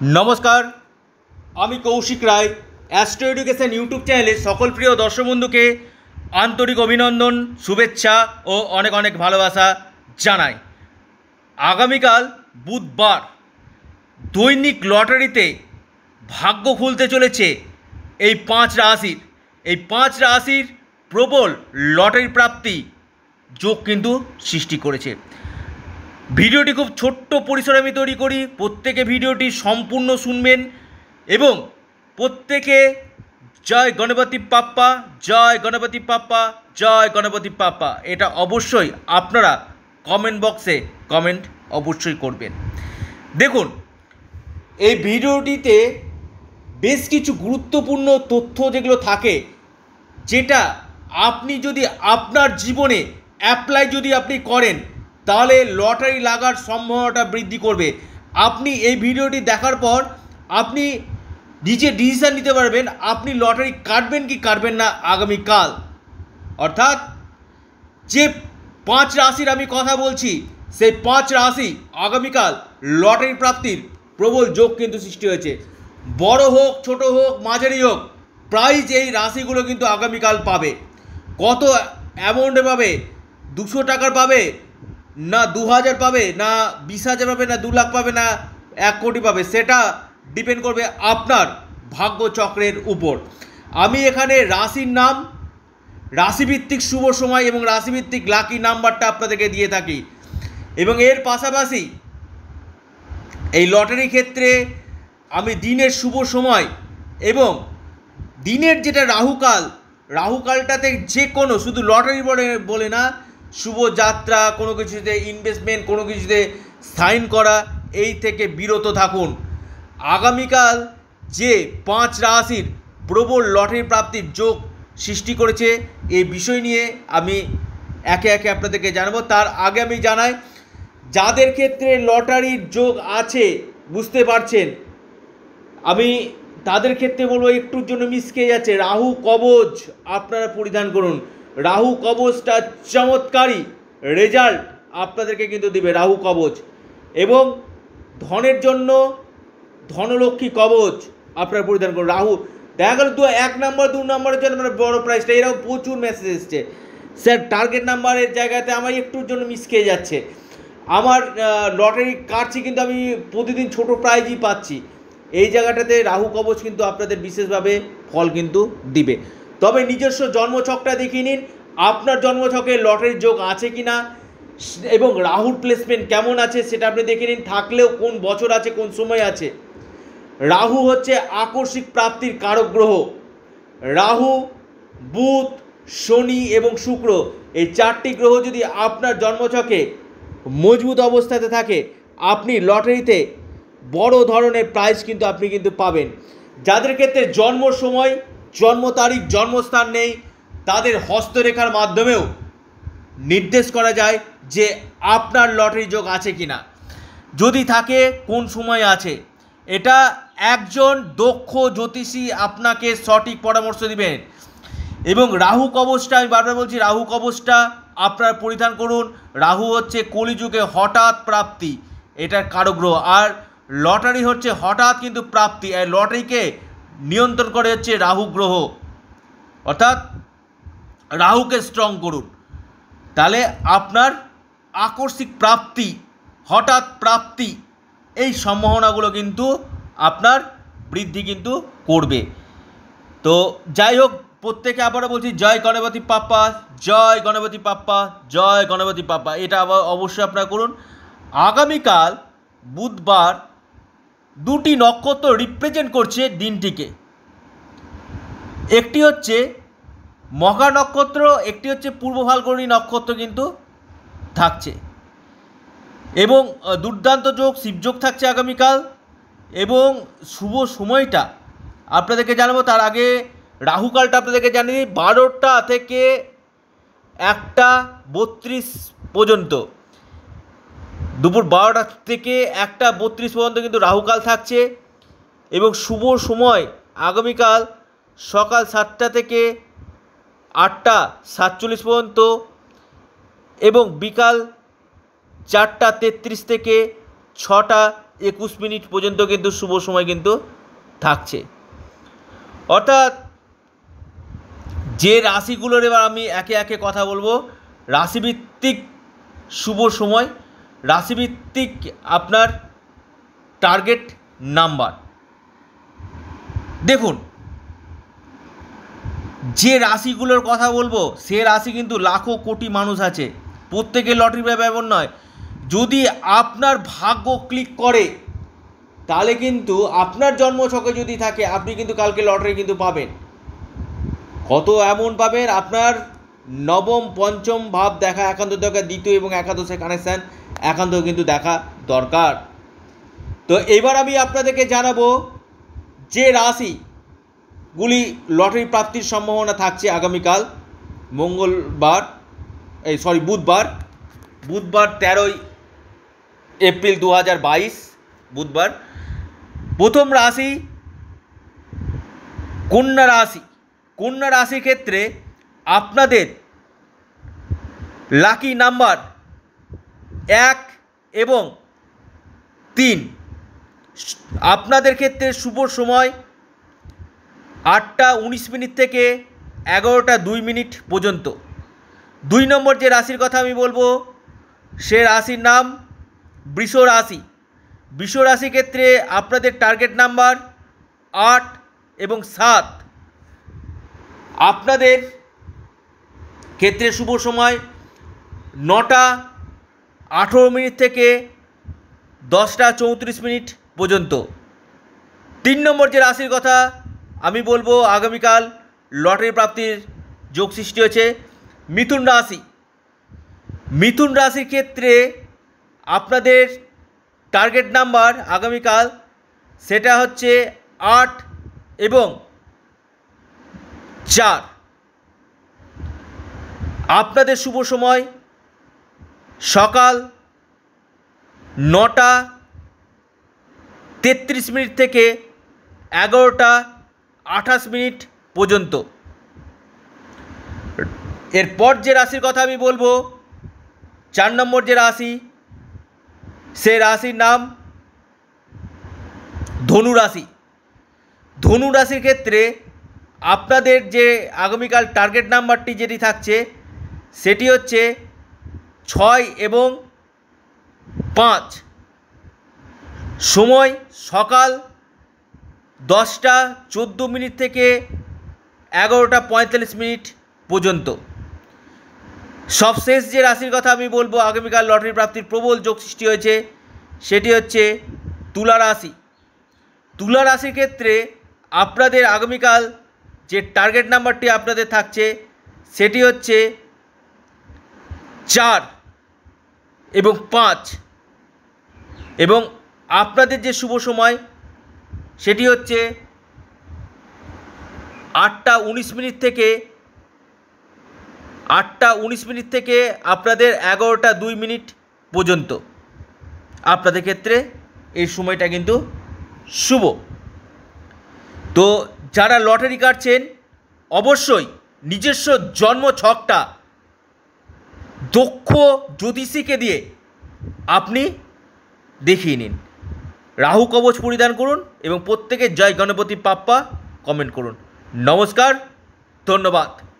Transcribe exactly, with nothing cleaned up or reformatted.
नमस्कार आमी Kaushik Roy astro education YouTube चैनले सकल प्रिय दर्शक बंधुके आंतरिक अभिनंदन शुभेच्छा और अनेक अनेक भालोबासा जानाई। आगामीकाल बुधवार दैनिक लटारिते भाग्य खुलते चलेছে এই पाँच राशिर এই पाँच राशिर प्रबल लटारि प्राप्ति जोग किन्तु सृष्टि करेছে। ভিডিওটি খুব ছোট্ট পরিসরে আমি তৈরি করি, প্রত্যেকে ভিডিওটি সম্পূর্ণ শুনবেন এবং প্রত্যেকে জয় গণপতি বাপ্পা জয় গণপতি বাপ্পা জয় গণপতি বাপ্পা এটা অবশ্যই আপনারা কমেন্ট বক্সে কমেন্ট অবশ্যই করবেন। দেখুন এই ভিডিওটিতে বেশ কিছু গুরুত্বপূর্ণ তথ্য যেগুলো থাকে, যেটা আপনি যদি আপনার জীবনে অ্যাপ্লাই যদি আপনি করেন তাহলে লটারি লাগার সম্ভাবনাটা বৃদ্ধি করবে। আপনি এই ভিডিওটি দেখার পর আপনি নিজে ডিসিশান নিতে পারবেন আপনি লটারি কাটবেন কি কাটবেন না আগামীকাল। অর্থাৎ যে পাঁচ রাশির আমি কথা বলছি সেই পাঁচ রাশি আগামীকাল লটারি প্রাপ্তির প্রবল যোগ কিন্তু সৃষ্টি হয়েছে। বড় হোক ছোট হোক মাঝারি হোক প্রাইজ এই রাশিগুলো কিন্তু আগামীকাল পাবে। কত অ্যামাউন্টে পাবে? দুশো টাকার পাবে না দু হাজার পাবে না বিশ হাজার পাবে না দু লাখ পাবে না এক কোটি পাবে, সেটা ডিপেন্ড করবে আপনার ভাগ্যচক্রের উপর। আমি এখানে রাশির নাম, রাশিভিত্তিক শুভ সময় এবং রাশিভিত্তিক লাকি নাম্বারটা আপনাদেরকে দিয়ে থাকি এবং এর পাশাপাশি এই লটারি ক্ষেত্রে আমি দিনের শুভ সময় এবং দিনের যেটা রাহুকাল, রাহুকালটাতে যে কোনো শুধু লটারি বলে বলে না, শুভ যাত্রা, কোনো কিছুতে ইনভেস্টমেন্ট, কোনো কিছুতে সাইন করা, এই থেকে বিরত থাকুন। আগামীকাল যে পাঁচ রাশির প্রবল লটারি প্রাপ্তির যোগ সৃষ্টি করেছে এই বিষয় নিয়ে আমি একে একে আপনাদেরকে জানাবো। তার আগে আমি জানাই যাদের ক্ষেত্রে লটারির যোগ আছে বুঝতে পারছেন, আমি তাদের ক্ষেত্রে বলবো একটুর জন্য মিস খেয়ে যাচ্ছে। রাহু কবচ আপনারা পরিধান করুন। রাহু কবচটা চমৎকারী রেজাল্ট আপনাদেরকে কিন্তু দেবে রাহু কবচ। এবং ধনের জন্য ধনলক্ষ্মী কবচ আপনারা পরিধান করুন। রাহু দেখা গেল দু এক নম্বর দু নম্বরের জন্য মানে বড় প্রাইসটা, এরকম প্রচুর মেসেজ এসছে স্যার টার্গেট নাম্বারের জায়গাতে আমার একটুর জন্য মিস খেয়ে যাচ্ছে। আমার লটারি কাটছি কিন্তু আমি প্রতিদিন ছোট প্রাইজই পাচ্ছি, এই জায়গাটাতে রাহু কবচ কিন্তু আপনাদের বিশেষভাবে ফল কিন্তু দিবে। তবে নিজস্ব জন্মছকটা দেখিয়ে নিন আপনার জন্মছকে লটারির যোগ আছে কি না এবং রাহুর প্লেসমেন্ট কেমন আছে সেটা আপনি দেখে নিন, থাকলেও কোন বছর আছে কোন সময় আছে। রাহু হচ্ছে আকস্মিক প্রাপ্তির কারক গ্রহ। রাহু, বুধ, শনি এবং শুক্র এই চারটি গ্রহ যদি আপনার জন্মছকে মজবুত অবস্থাতে থাকে আপনি লটারিতে বড় ধরনের প্রাইজ কিন্তু আপনি কিন্তু পাবেন। যাদের ক্ষেত্রে জন্ম সময়, জন্ম তারিখ, জন্মস্থান নেই তাদের হস্তরেখার মাধ্যমেও নির্দেশ করা যায় যে আপনার লটারি যোগ আছে কি না, যদি থাকে কোন সময় আছে। এটা একজন দক্ষ জ্যোতিষী আপনাকে সঠিক পরামর্শ দিবেন। এবং রাহু কবচটা আমি বারবার বলছি রাহু কবচটা আপনারা পরিধান করুন। রাহু হচ্ছে কলিযুগে হঠাৎ প্রাপ্তি, এটার কারক গ্রহ। আর লটারি হচ্ছে হঠাৎ কিন্তু প্রাপ্তি, আর লটারিকে নিয়ন্ত্রণ করে হচ্ছে রাহু গ্রহ। অর্থাৎ রাহুকে স্ট্রং করুন, তাহলে আপনার আকস্মিক প্রাপ্তি, হঠাৎ প্রাপ্তি এই সম্ভাবনাগুলো কিন্তু আপনার বৃদ্ধি কিন্তু করবে। তো যাই হোক প্রত্যেকে আবারও বলছি জয় গণপতি বাপ্পা জয় গণপতি বাপ্পা জয় গণপতি বাপ্পা, এটা আবার অবশ্যই আপনারা করুন। আগামীকাল বুধবার দুটি নক্ষত্র রিপ্রেজেন্ট করছে দিনটিকে, একটি হচ্ছে মঘা নক্ষত্র, একটি হচ্ছে পূর্ব ফাল্গুনী নক্ষত্র কিন্তু থাকছে এবং দুর্দান্ত যোগ শিবযোগ থাকছে আগামীকাল। এবং শুভ সময়টা আপনাদেরকে জানাবো, তার আগে রাহুকালটা আপনাদেরকে জানিয়ে বারোটা থেকে একটা বত্রিশ পর্যন্ত, দুপুর বারোটা থেকে একটা বত্রিশ পর্যন্ত কিন্তু রাহুকাল থাকছে। এবং শুভ সময় আগামীকাল সকাল সাতটা থেকে আটটা সাতচল্লিশ পর্যন্ত এবং বিকাল চারটা তেত্রিশ থেকে ছটা একুশ মিনিট পর্যন্ত কিন্তু শুভ সময় কিন্তু থাকছে। অর্থাৎ যে রাশিগুলোর এবার আমি একে একে কথা বলবো, রাশিভিত্তিক শুভ সময়, রাশিভিত্তিক আপনার টার্গেট নাম্বার। দেখুন, যে রাশিগুলোর কথা বলবো সে রাশি কিন্তু লাখো কোটি মানুষ আছে, প্রত্যেকের লটারি ব্যাপার নয়। যদি আপনার ভাগ্য ক্লিক করে তাহলে কিন্তু আপনার জন্মছকে যদি থাকে আপনি কিন্তু কালকে লটারি কিন্তু পাবেন। কত এমন পাবেন, আপনার নবম পঞ্চম ভাব দেখা একান্ত দরকার, দ্বিতীয় এবং একাদশের কানেকশান একান্ত কিন্তু দেখা দরকার। তো এবার আমি আপনাদেরকে জানাবো যে রাশিগুলি লটারি প্রাপ্তির সম্ভাবনা থাকছে আগামীকাল মঙ্গলবার, এই সরি বুধবার বুধবার তেরোই এপ্রিল দু হাজার বাইশ বুধবার। প্রথম রাশি কন্যা রাশি। কন্যা রাশির ক্ষেত্রে আপনাদের লাকি নাম্বার এক এবং তিন। আপনাদের ক্ষেত্রে শুভ সময় আটটা উনিশ মিনিট থেকে এগারোটা দুই মিনিট পর্যন্ত। দুই নম্বর যে রাশির কথা আমি বলবো সে রাশির নাম বৃষ রাশি। বৃষ রাশির ক্ষেত্রে আপনাদের টার্গেট নাম্বার আট এবং সাত। আপনাদের ক্ষেত্রে শুভ সময় নটা আঠেরো মিনিট থেকে দশটা চৌত্রিশ মিনিট পর্যন্ত। তিন নম্বর যে রাশির কথা আমি বলবো আগামীকাল লটারি প্রাপ্তির যোগ সৃষ্টি হয়েছে মিথুন রাশি। মিথুন রাশির ক্ষেত্রে আপনাদের টার্গেট নাম্বার আগামীকাল সেটা হচ্ছে আট এবং চার। আপনাদের শুভ সময় সকাল নটা তেত্রিশ মিনিট থেকে এগারোটা আঠাশ মিনিট পর্যন্ত। এরপর যে রাশির কথা আমি বলবো চার নম্বর যে রাশি সে রাশির নাম ধনু রাশি। ধনু রাশির ক্ষেত্রে আপনাদের যে আগামীকাল টার্গেট নাম্বারটি যেটি থাকছে সেটি হচ্ছে ছয় এবং পাঁচ। সময় সকাল দশটা চোদ্দো মিনিট থেকে এগারোটা পঁয়তাল্লিশ মিনিট পর্যন্ত। সবশেষ যে রাশির কথা আমি বলবো আগামীকাল লটারি প্রাপ্তির প্রবল যোগ সৃষ্টি হয়েছে সেটি হচ্ছে তুলা রাশি। তুলা রাশির ক্ষেত্রে আপনাদের আগামীকাল যে টার্গেট নাম্বারটি আপনাদের থাকছে সেটি হচ্ছে চার এবং পাঁচ এবং আপনাদের যে শুভ সময় সেটি হচ্ছে আটটা উনিশ মিনিট থেকে আটটা উনিশ মিনিট থেকে আপনাদের এগারোটা দুই মিনিট পর্যন্ত। আপনাদের ক্ষেত্রে এই সময়টা কিন্তু শুভ। তো যারা লটারি কাটছেন অবশ্যই নিজস্ব জন্ম ছকটা দক্ষ জ্যোতিষীকে দিয়ে আপনি দেখিয়ে নিন। রাহু কবচ পরিধান করুন এবং প্রত্যেকে জয় গণপতি বাপ্পা কমেন্ট করুন। নমস্কার, ধন্যবাদ।